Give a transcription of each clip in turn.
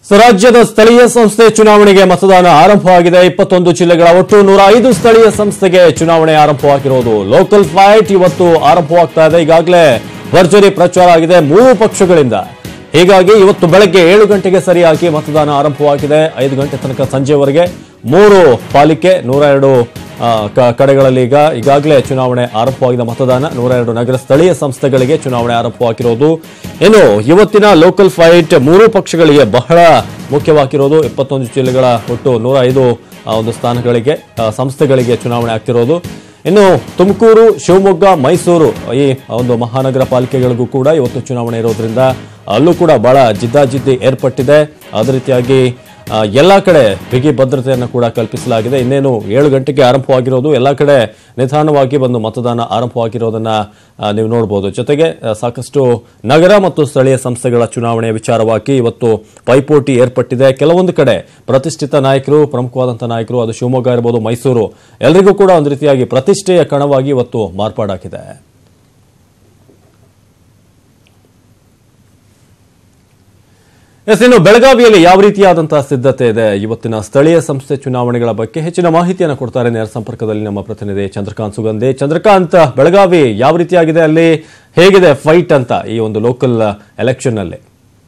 ರಾಜ್ಯದ ಸ್ಥಳೀಯ ಸಂಸ್ಥೆ ಚುನಾವಣೆಗೆ ಮತದಾನ ಆರಂಭವಾಗಿದೆ. 21 ಜಿಲ್ಲೆಗಳ ಒಟ್ಟು 105 ಸ್ಥಳೀಯ ಸಂಸ್ಥೆಗೆ ಚುನಾವಣೆ ಆರಂಭವಾಗಿರೋದು. ಲೋಕಲ್ ಫೈಟ್ ಇವತ್ತು ಆರಂಭವಾಗ್ತಾ ಇದೆ. ಈಗಾಗಲೇ ಭರ್ಜರಿ ಪ್ರಚಾರ ಆಗಿದೆ 3 ಪಕ್ಷಗಳಿಂದ. ಹೀಗಾಗಿ ಇವತ್ತು ಬೆಳಗ್ಗೆ 7 ಗಂಟೆಗೆ ಸರಿಯಾಗಿ ಮತದಾನ ಆರಂಭವಾಗಿದೆ. 5 ಗಂಟೆ ತನಕ ಸಂಜೆವರೆಗೆ 3 ಪಾಲಿಕೆ 102 ಕಡೆಗಳಲ್ಲಿ ಈಗಾಗಲೇ ಚುನಾವಣೆ ಆರಂಭವಾಗಿದೆ. ಮತದಾನ 102 ನಗರ ಸ್ಥಳೀಯ ಸಂಸ್ಥೆಗಳಿಗೆ ಚುನಾವಣೆ ಆರಂಭವಾಗಿರೋದು. ಇನ್ನು ಇವತ್ತಿನ ಲೋಕಲ್ ಫೈಟ್ 3 ಪಕ್ಷಗಳಿಗೆ ಬಹಳ ಮುಖ್ಯವಾಗಿರೋದು. 21 ಜಿಲ್ಲೆಗಳ ಒಟ್ಟು 105 ಒಂದು ಸ್ಥಾನಗಳಿಗೆ ಸಂಸ್ಥೆಗಳಿಗೆ ಚುನಾವಣೆ ಆಗ್ತಿರೋದು. ಇನ್ನು ತುಮಕೂರು, ಶಿವಮೊಗ್ಗ, ಮೈಸೂರು ಈ ಒಂದು ಮಹಾನಗರ ಪಾಲಿಕೆಗಳಿಗೂ ಕೂಡ ಇವತ್ತು ಚುನಾವಣೆ ಇರೋದ್ರಿಂದ ಅಲ್ಲೂ ಕೂಡ ಬಹಳ ಜಿದ್ದಾಜಿದ್ದಿ ಏರ್ಪಟ್ಟಿದೆ. ಅದೇ ರೀತಿಯಾಗಿ ಎಲ್ಲ ಕಡೆ ಬಿಗಿ ಭದ್ರತೆಯನ್ನು ಕೂಡ ಕಲ್ಪಿಸಲಾಗಿದೆ. ಇನ್ನೇನು 7 ಗಂಟೆಗೆ ಆರಂಭವಾಗಿರೋದು. ಎಲ್ಲ ಕಡೆ ನಿಧಾನವಾಗಿ ಬಂದು ಮತದಾನ ಆರಂಭವಾಗಿರೋದನ್ನ ನೀವು ನೋಡಬಹುದು. ಜೊತೆಗೆ ಸಾಕಷ್ಟು ನಗರ ಮತ್ತು ಸ್ಥಳೀಯ ಸಂಸ್ಥೆಗಳ ಚುನಾವಣೆ ವಿಚಾರವಾಗಿ ಇವತ್ತು ಪೈಪೋಟಿ ಏರ್ಪಟ್ಟಿದೆ. ಕೆಲವೊಂದು ಕಡೆ ಪ್ರತಿಷ್ಠಿತ ನಾಯಕರು, ಪ್ರಮುಖವಾದಂತಹ ನಾಯಕರು, ಅದು ಶಿವಮೊಗ್ಗ ಇರಬಹುದು, ಮೈಸೂರು, ಎಲ್ಲರಿಗೂ ಕೂಡ ಒಂದು ರೀತಿಯಾಗಿ ಪ್ರತಿಷ್ಠೆಯ ಕಣವಾಗಿ ಇವತ್ತು ಮಾರ್ಪಾಡಾಗಿದೆ. ಇನ್ನು ಬೆಳಗಾವಿಯಲ್ಲಿ ಯಾವ ರೀತಿಯಾದಂತಹ ಸಿದ್ಧತೆ ಇದೆ ಇವತ್ತಿನ ಸ್ಥಳೀಯ ಸಂಸ್ಥೆ ಚುನಾವಣೆಗಳ ಬಗ್ಗೆ ಹೆಚ್ಚಿನ ಮಾಹಿತಿಯನ್ನು ಕೊಡ್ತಾರೆ ನೇರ ಸಂಪರ್ಕದಲ್ಲಿ ನಮ್ಮ ಪ್ರತಿನಿಧಿ ಚಂದ್ರಕಾಂತ್ ಸುಗಂಧಿ. ಚಂದ್ರಕಾಂತ್, ಬೆಳಗಾವಿ ಯಾವ ರೀತಿಯಾಗಿದೆ, ಅಲ್ಲಿ ಹೇಗಿದೆ ಫೈಟ್ ಅಂತ ಈ ಒಂದು ಲೋಕಲ್ ಎಲೆಕ್ಷನ್ ಅಲ್ಲಿ?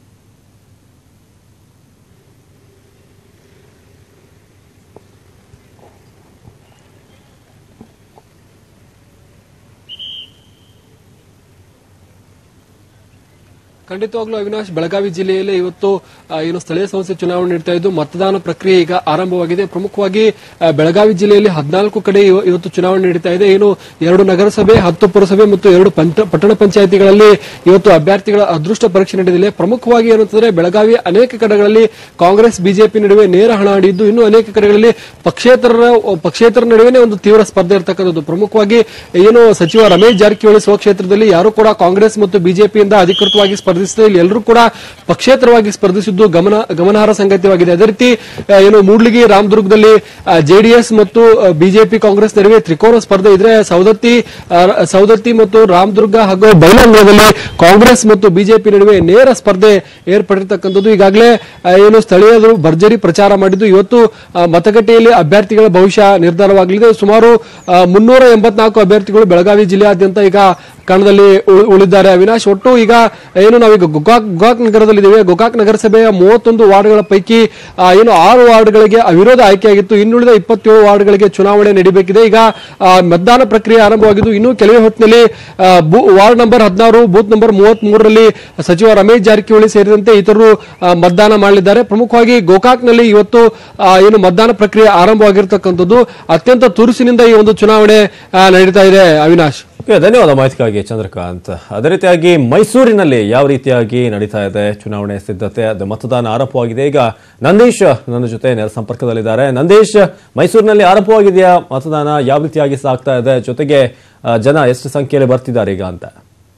ಖಂಡಿತವಾಗ್ಲೂ ಅವಿನಾಶ್, ಬೆಳಗಾವಿ ಜಿಲ್ಲೆಯಲ್ಲಿ ಇವತ್ತು ಏನು ಸ್ಥಳೀಯ ಸಂಸ್ಥೆ ಚುನಾವಣೆ ನಡೀತಾ ಇದ್ದು ಮತದಾನ ಪ್ರಕ್ರಿಯೆ ಈಗ ಆರಂಭವಾಗಿದೆ. ಪ್ರಮುಖವಾಗಿ ಬೆಳಗಾವಿ ಜಿಲ್ಲೆಯಲ್ಲಿ 14 ಕಡೆ ಇವತ್ತು ಚುನಾವಣೆ ನಡೀತಾ ಇದೆ. ಏನು 2 ನಗರಸಭೆ, 10 ಪುರಸಭೆ ಮತ್ತು 2 ಪಟ್ಟಣ ಪಂಚಾಯಿತಿಗಳಲ್ಲಿ ಇವತ್ತು ಅಭ್ಯರ್ಥಿಗಳ ಅದೃಷ್ಟ ಪರೀಕ್ಷೆ ನಡೆದಿದೆ. ಪ್ರಮುಖವಾಗಿ ಏನಂತಂದ್ರೆ ಬೆಳಗಾವಿ ಅನೇಕ ಕಡೆಗಳಲ್ಲಿ ಕಾಂಗ್ರೆಸ್ ಬಿಜೆಪಿ ನಡುವೆ ನೇರ ಹಣಾಡಿದ್ದು, ಇನ್ನು ಅನೇಕ ಕಡೆಗಳಲ್ಲಿ ಪಕ್ಷೇತರ ನಡುವೆ ಒಂದು ತೀವ್ರ ಸ್ಪರ್ಧೆ ಇರತಕ್ಕಂಥದ್ದು. ಪ್ರಮುಖವಾಗಿ ಏನು ಸಚಿವ ರಮೇಶ್ ಜಾರಕಿಹೊಳಿ ಸ್ವಕ್ಷೇತ್ರದಲ್ಲಿ ಯಾರು ಕೂಡ ಕಾಂಗ್ರೆಸ್ ಮತ್ತು ಬಿಜೆಪಿಯಿಂದ ಅಧಿಕೃತವಾಗಿ ಸ್ಪರ್ಧಿಸಿದೆ. ಇಲ್ಲಿ ಎಲ್ಲರೂ ಕೂಡ ಪಕ್ಷೇತರವಾಗಿ ಸ್ಪರ್ಧಿಸಿದ್ದು ಗಮನಾರ್ಹ ಸಂಗತಿಯಾಗಿದೆ. ಅದೇ ರೀತಿ ಏನು ಮೂಡ್ಲಿಗಿ, ರಾಮದುರ್ಗದಲ್ಲಿ ಜೆಡಿಎಸ್ ಮತ್ತು ಬಿಜೆಪಿ ಕಾಂಗ್ರೆಸ್ ನಡುವೆ ತ್ರಿಕೋನ ಸ್ಪರ್ಧೆ ಇದ್ರೆ, ಸೌದತ್ತಿ ಮತ್ತು ರಾಮದುರ್ಗ ಹಾಗೂ ಬೈಲಹೊಂಗಲದಲ್ಲಿ ಕಾಂಗ್ರೆಸ್ ಮತ್ತು ಬಿಜೆಪಿ ನಡುವೆ ನೇರ ಸ್ಪರ್ಧೆ ಏರ್ಪಟ್ಟಿರ್ತಕ್ಕಂಥದ್ದು. ಈಗಾಗಲೇ ಏನು ಸ್ಥಳೀಯರು ಭರ್ಜರಿ ಪ್ರಚಾರ ಮಾಡಿದ್ದು, ಇವತ್ತು ಮತಗಟ್ಟೆಯಲ್ಲಿ ಅಭ್ಯರ್ಥಿಗಳ ಭವಿಷ್ಯ ನಿರ್ಧಾರವಾಗಲಿದೆ. ಸುಮಾರು 384 ಅಭ್ಯರ್ಥಿಗಳು ಬೆಳಗಾವಿ ಜಿಲ್ಲೆಯಾದ್ಯಂತ ಈಗ ಕಣದಲ್ಲಿ ಉಳಿದಿದ್ದಾರೆ. ಅವಿನಾಶ್, ಒಟ್ಟು ಈಗ ಏನು ನಾವೀಗ ಗೋಕಾಕ್ ನಗರದಲ್ಲಿದ್ದೇವೆ. ಗೋಕಾಕ್ ನಗರಸಭೆಯ 31 ವಾರ್ಡ್ಗಳ ಪೈಕಿ ಏನು 6 ವಾರ್ಡ್ಗಳಿಗೆ ಅವಿರೋಧ ಆಯ್ಕೆಯಾಗಿತ್ತು. ಇನ್ನುಳಿದ 27 ವಾರ್ಡ್ಗಳಿಗೆ ಚುನಾವಣೆ ನಡೀಬೇಕಿದೆ. ಈಗ ಮತದಾನ ಪ್ರಕ್ರಿಯೆ ಆರಂಭವಾಗಿದ್ದು ಇನ್ನು ಕೆಲವೇ ಹೊತ್ತಿನಲ್ಲಿ ವಾರ್ಡ್ ನಂಬರ್ 16, ಬೂತ್ ನಂಬರ್ 33ರಲ್ಲಿ ಸಚಿವ ರಮೇಶ್ ಜಾರಕಿಹೊಳಿ ಸೇರಿದಂತೆ ಇತರರು ಮತದಾನ ಮಾಡಲಿದ್ದಾರೆ. ಪ್ರಮುಖವಾಗಿ ಗೋಕಾಕ್ನಲ್ಲಿ ಇವತ್ತು ಏನು ಮತದಾನ ಪ್ರಕ್ರಿಯೆ ಆರಂಭವಾಗಿರತಕ್ಕಂಥದ್ದು. ಅತ್ಯಂತ ತುರುಸಿನಿಂದ ಈ ಒಂದು ಚುನಾವಣೆ ನಡೀತಾ ಇದೆ. ಅವಿನಾಶ್, ಧನ್ಯವಾದ ಮಾಹಿತಿಗಾಗಿ ಚಂದ್ರಕಾಂತ್. ಅದೇ ರೀತಿಯಾಗಿ ಮೈಸೂರಿನಲ್ಲಿ ಯಾವ ರೀತಿಯಾಗಿ ನಡೀತಾ ಇದೆ ಚುನಾವಣೆ ಸಿದ್ಧತೆ, ಅದು ಮತದಾನ ಆರಂಭವಾಗಿದೆ. ಈಗ ನಂದೀಶ್ ನನ್ನ ಜೊತೆ ನೇರ ಸಂಪರ್ಕದಲ್ಲಿದ್ದಾರೆ. ನಂದೀಶ್, ಮೈಸೂರಿನಲ್ಲಿ ಆರಂಭವಾಗಿದೆಯಾ ಮತದಾನ? ಯಾವ ರೀತಿಯಾಗಿ ಸಾಗ್ತಾ ಇದೆ? ಜೊತೆಗೆ ಜನ ಎಷ್ಟು ಸಂಖ್ಯೆಯಲ್ಲಿ ಬರ್ತಿದ್ದಾರೆ ಈಗ ಅಂತ?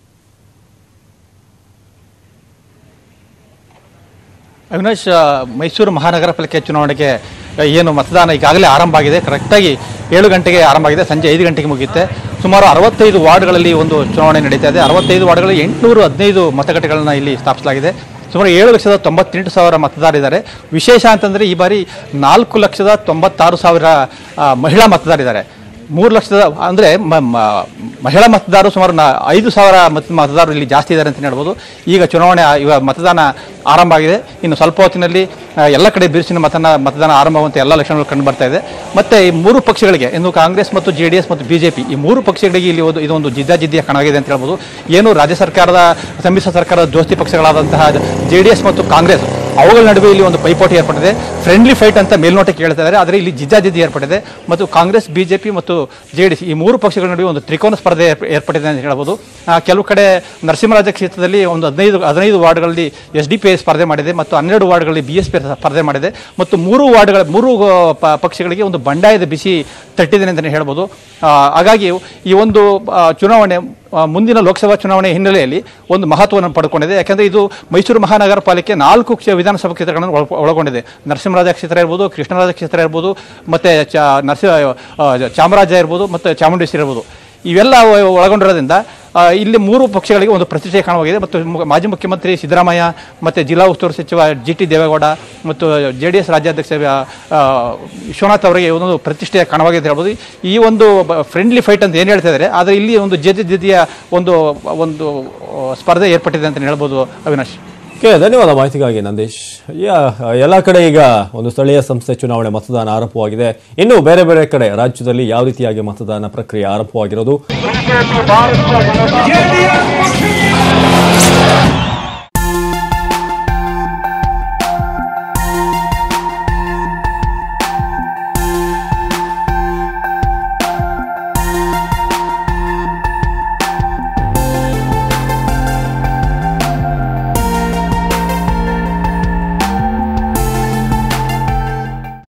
ಅವಿನಾಶ್, ಮೈಸೂರು ಮಹಾನಗರ ಪಾಲಿಕೆ ಚುನಾವಣೆಗೆ ಏನು ಮತದಾನ ಈಗಾಗಲೇ ಆರಂಭ ಆಗಿದೆ. ಕರೆಕ್ಟಾಗಿ 7 ಗಂಟೆಗೆ ಆರಂಭ ಆಗಿದೆ, ಸಂಜೆ 5 ಗಂಟೆಗೆ ಮುಗಿಯುತ್ತೆ. ಸುಮಾರು 65 ವಾರ್ಡ್ಗಳಲ್ಲಿ ಒಂದು ಚುನಾವಣೆ ನಡೀತಾ ಇದೆ. 65 ವಾರ್ಡ್ಗಳಲ್ಲಿ 815 ಮತಗಟ್ಟೆಗಳನ್ನು ಇಲ್ಲಿ ಸ್ಥಾಪಿಸಲಾಗಿದೆ. ಸುಮಾರು 7,98,000 ಮತದಾರರಿದ್ದಾರೆ. ವಿಶೇಷ ಅಂತಂದರೆ ಈ ಬಾರಿ 4,96,000 ಮಹಿಳಾ ಮತದಾರರಿದ್ದಾರೆ. 3 ಲಕ್ಷದ ಅಂದರೆ ಮಹಿಳಾ ಮತದಾರರು ಸುಮಾರು 5,000 ಮತದಾರರು ಇಲ್ಲಿ ಜಾಸ್ತಿ ಇದ್ದಾರೆ ಅಂತ ಹೇಳ್ಬೋದು. ಈಗ ಚುನಾವಣೆ ಮತದಾನ ಆರಂಭ ಆಗಿದೆ. ಇನ್ನು ಸ್ವಲ್ಪ ಹೊತ್ತಿನಲ್ಲಿ ಎಲ್ಲ ಕಡೆ ಬಿರುಸಿನ ಮತದಾನ ಆರಂಭವಾಗುವಂಥ ಎಲ್ಲ ಲಕ್ಷಣಗಳು ಕಂಡು ಬರ್ತಾ ಇದೆ. ಮತ್ತು ಈ 3 ಪಕ್ಷಗಳಿಗೆ, ಇನ್ನು ಕಾಂಗ್ರೆಸ್ ಮತ್ತು ಜೆಡಿಎಸ್ ಮತ್ತು ಬಿಜೆಪಿ ಈ 3 ಪಕ್ಷಗಳಿಗೆ ಇಲ್ಲಿ ಇದೊಂದು ಜಿದ್ದಾಜಿದ್ದಿಯ ಕಣವಾಗಿದೆ ಅಂತ ಹೇಳ್ಬೋದು. ಏನು ರಾಜ್ಯ ಸರ್ಕಾರದ ಸಮ್ಮಿಶ್ರ ಸರ್ಕಾರದ ದೋಸ್ತಿ ಪಕ್ಷಗಳಾದಂತಹ ಜೆಡಿಎಸ್ ಮತ್ತು ಕಾಂಗ್ರೆಸ್ ಅವುಗಳ ನಡುವೆ ಇಲ್ಲಿ ಒಂದು ಪೈಪೋಟಿ ಏರ್ಪಟ್ಟಿದೆ. ಫ್ರೆಂಡ್ಲಿ ಫೈಟ್ ಅಂತ ಮೇಲ್ನೋಟಕ್ಕೆ ಹೇಳ್ತಾ ಇದ್ದಾರೆ, ಆದರೆ ಇಲ್ಲಿ ಜಿದ್ದಾಜಿದ್ದಿ ಏರ್ಪಟ್ಟಿದೆ. ಮತ್ತು ಕಾಂಗ್ರೆಸ್, ಬಿಜೆಪಿ ಮತ್ತು ಜೆಡಿಎಸ್ ಈ 3 ಪಕ್ಷಗಳ ನಡುವೆ ಒಂದು ತ್ರಿಕೋನ ಸ್ಪರ್ಧೆ ಏರ್ಪಟ್ಟಿದೆ ಅಂತ ಹೇಳ್ಬೋದು. ಕೆಲವು ಕಡೆ ನರಸಿಂಹರಾಜ ಕ್ಷೇತ್ರದಲ್ಲಿ ಒಂದು 15 ವಾರ್ಡ್ಗಳಲ್ಲಿ SDPI ಸ್ಪರ್ಧೆ ಮಾಡಿದೆ ಮತ್ತು 12 ವಾರ್ಡ್ಗಳಲ್ಲಿ BSP ಸ್ಪರ್ಧೆ ಮಾಡಿದೆ. ಮತ್ತು 3 ಪಕ್ಷಗಳಿಗೆ ಒಂದು ಬಂಡಾಯದ ಬಿಸಿ ತಟ್ಟಿದೆ ಅಂತಲೇ ಹೇಳ್ಬೋದು. ಹಾಗಾಗಿ ಈ ಒಂದು ಚುನಾವಣೆ ಮುಂದಿನ ಲೋಕಸಭಾ ಚುನಾವಣೆ ಹಿನ್ನೆಲೆಯಲ್ಲಿ ಒಂದು ಮಹತ್ವವನ್ನು ಪಡ್ಕೊಂಡಿದೆ. ಯಾಕೆಂದರೆ ಇದು ಮೈಸೂರು ಮಹಾನಗರ ಪಾಲಿಕೆ 4 ವಿಧಾನಸಭಾ ಕ್ಷೇತ್ರಗಳನ್ನು ಒಳಗೊಂಡಿದೆ. ನರಸಿಂಹರಾಜ ಕ್ಷೇತ್ರ ಇರ್ಬೋದು, ಕೃಷ್ಣರಾಜ ಕ್ಷೇತ್ರ ಇರ್ಬೋದು, ಮತ್ತು ಚಾಮರಾಜ ಇರ್ಬೋದು, ಮತ್ತು ಚಾಮುಂಡೇಶ್ವರಿ ಇರ್ಬೋದು. ಇವೆಲ್ಲ ಒಳಗೊಂಡಿರೋದ್ರಿಂದ ಇಲ್ಲಿ ಮೂರು ಪಕ್ಷಗಳಿಗೆ ಒಂದು ಪ್ರತಿಷ್ಠೆ ಕಾಣವಾಗಿದೆ ಮತ್ತು ಮಾಜಿ ಮುಖ್ಯಮಂತ್ರಿ ಸಿದ್ದರಾಮಯ್ಯ ಮತ್ತು ಜಿಲ್ಲಾ ಉಸ್ತುವಾರಿ ಸಚಿವ GT ದೇವೇಗೌಡ ಮತ್ತು JDS ರಾಜ್ಯಾಧ್ಯಕ್ಷ ವಿಶ್ವನಾಥ್ ಅವರಿಗೆ ಒಂದು ಪ್ರತಿಷ್ಠೆಯ ಕಾಣವಾಗಿದೆ ಹೇಳ್ಬೋದು. ಈ ಒಂದು ಫ್ರೆಂಡ್ಲಿ ಫೈಟ್ ಅಂತ ಏನು ಹೇಳ್ತಾ ಇದ್ದಾರೆ, ಆದರೆ ಇಲ್ಲಿ ಒಂದು ಜತೆಯ ಒಂದು ಸ್ಪರ್ಧೆ ಏರ್ಪಟ್ಟಿದೆ ಅಂತ ಹೇಳ್ಬೋದು. ಅವಿನಾಶ್, ಧನ್ಯವಾದ ಮಾಹಿತಿಗಾಗಿ ನಂದೀಶ್. ಎಲ್ಲ ಕಡೆ ಈಗ ಒಂದು ಸ್ಥಳೀಯ ಸಂಸ್ಥೆ ಚುನಾವಣೆ ಮತದಾನ ಆರಂಭವಾಗಿದೆ. ಇನ್ನು ಬೇರೆ ಬೇರೆ ಕಡೆ ರಾಜ್ಯದಲ್ಲಿ ಯಾವ ರೀತಿಯಾಗಿ ಮತದಾನ ಪ್ರಕ್ರಿಯೆ ಆರಂಭವಾಗಿರೋದು